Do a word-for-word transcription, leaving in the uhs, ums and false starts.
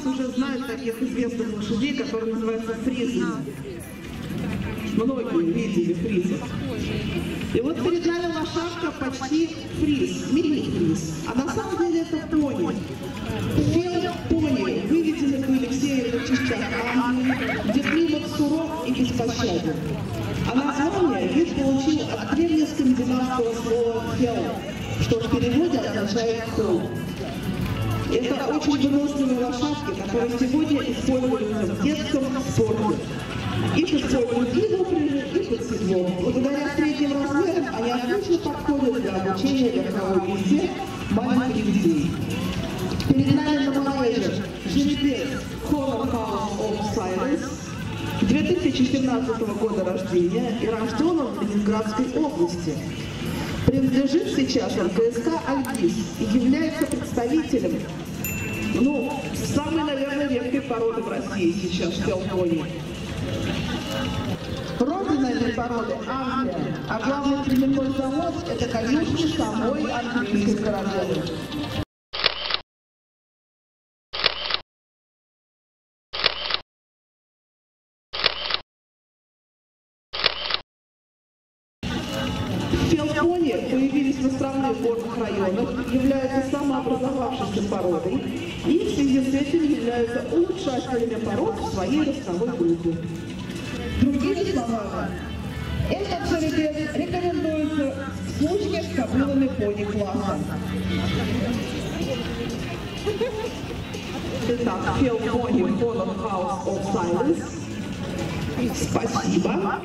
нас уже знают таких известных лошадей, которые называются фризами. Многие видели фризов. И вот перед нами лошадка почти фриз, мини-фриз. А на самом деле это пони. Фел-пони, выведены у Алексея в частях Англии, где климат суров и беспощаден. А название вид получил от древнескандинавского слова «фел», что в переводе означает «холм». Это очень выносливые лошадки, которые сегодня используются в детском спорте. Их используют и в упряжи, и под седлом. Благодаря средним размерам они отлично подходят для обучения верховой езде маленьких детей. Перед нами на манеже жеребец Honor House of Silence, две тысячи семнадцатого года рождения и рожден он в Ленинградской области. Принадлежит сейчас эн ка эс ка «Альгиз» и является представителем, ну, самой, наверное, редкой породы в России сейчас, фел-пони. Родина этой породы – Англия, а главный племенной завод – это конюшни самой английской королевы. Фел-пони появились в островных горных районах, являются самообразовавшейся породой и в связи с этим являются улучшателями пород в своей ростовой группе. Другими словами, этот жеребец рекомендуется в случае с кобылами пони-класса. Итак, фел-пони Honor House of Silence. Спасибо.